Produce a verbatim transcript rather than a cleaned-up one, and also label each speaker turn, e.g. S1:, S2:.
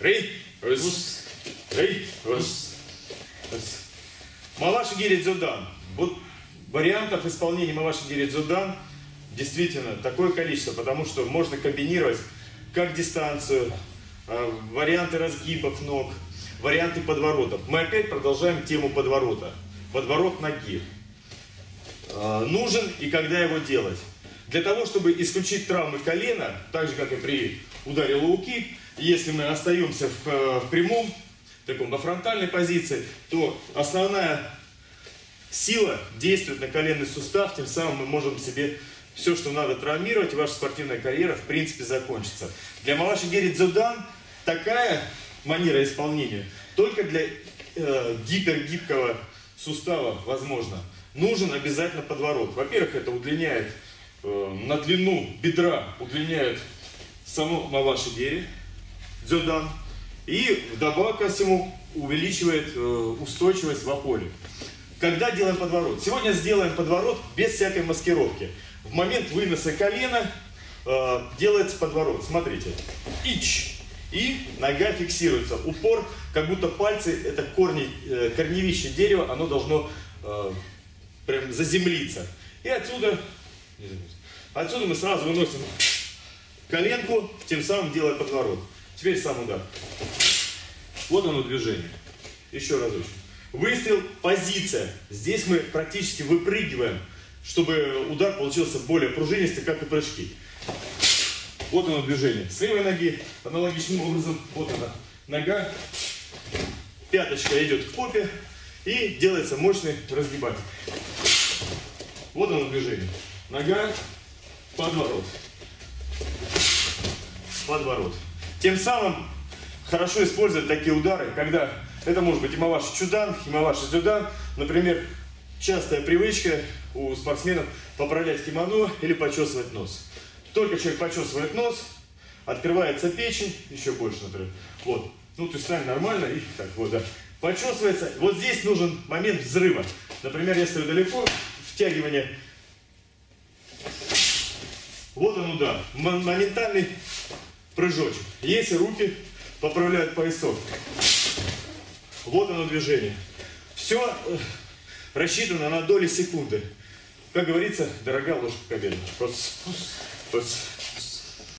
S1: Рей, ус, рей, ус. Маваши гири дзюдан. Вот вариантов исполнения Маваши гири дзюдан действительно такое количество, потому что можно комбинировать как дистанцию, варианты разгибов ног, варианты подворотов. Мы опять продолжаем тему подворота. Подворот ноги. Нужен и когда его делать? Для того, чтобы исключить травмы колена, так же как и при ударе лоу-кик, если мы остаемся в, в прямом, таком во фронтальной позиции, то основная сила действует на коленный сустав, тем самым мы можем себе все, что надо, травмировать, и ваша спортивная карьера в принципе закончится. Для Маваши гири дзюдан такая манера исполнения только для э, гипергибкого сустава возможно. Нужен обязательно подворот. Во-первых, это удлиняет э, на длину бедра, удлиняет само Маваши гири дзюдан и вдобавок ко всему увеличивает э, устойчивость в опоре. Когда делаем подворот? Сегодня сделаем подворот без всякой маскировки. В момент выноса колена э, делается подворот. Смотрите. Ич. И нога фиксируется. Упор, как будто пальцы, это корни, э, корневище дерева, оно должно э, прям заземлиться. И отсюда, отсюда мы сразу выносим коленку, тем самым делая подворот. Теперь сам удар. Вот оно движение. Еще разочек. Выстрел, позиция. Здесь мы практически выпрыгиваем, чтобы удар получился более пружинистый, как и прыжки. Вот оно движение. С левой ноги аналогичным образом. Вот она нога. Пяточка идет к попе. И делается мощный разгибатель. Вот оно движение. Нога, подворот. Подворот. Тем самым хорошо использовать такие удары, когда это может быть и Маваши чудан, и Маваши дзюдан. Например, частая привычка у спортсменов поправлять кимоно или почесывать нос. Только человек почесывает нос, открывается печень, еще больше, например. Вот. Ну, ты встань нормально и так вот, да. Почесывается. Вот здесь нужен момент взрыва. Например, я стою далеко, втягивание. Вот он удар. Моментальный прыжочек. Если руки поправляют поясок. Вот оно движение. Все рассчитано на доли секунды. Как говорится, дорогая ложка к обеду. Пос, пос, пос.